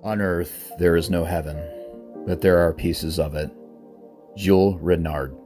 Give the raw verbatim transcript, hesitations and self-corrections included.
On earth there is no heaven, but there are pieces of it. Jules Renard.